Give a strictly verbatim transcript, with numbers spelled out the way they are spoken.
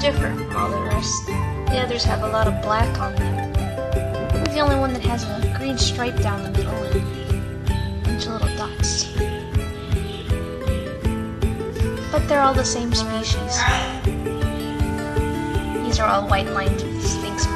different from all the rest. The others have a lot of black on them. We're the only one that has a green stripe down the middle and a bunch of little dots. But they're all the same species. These are all white lined sphinx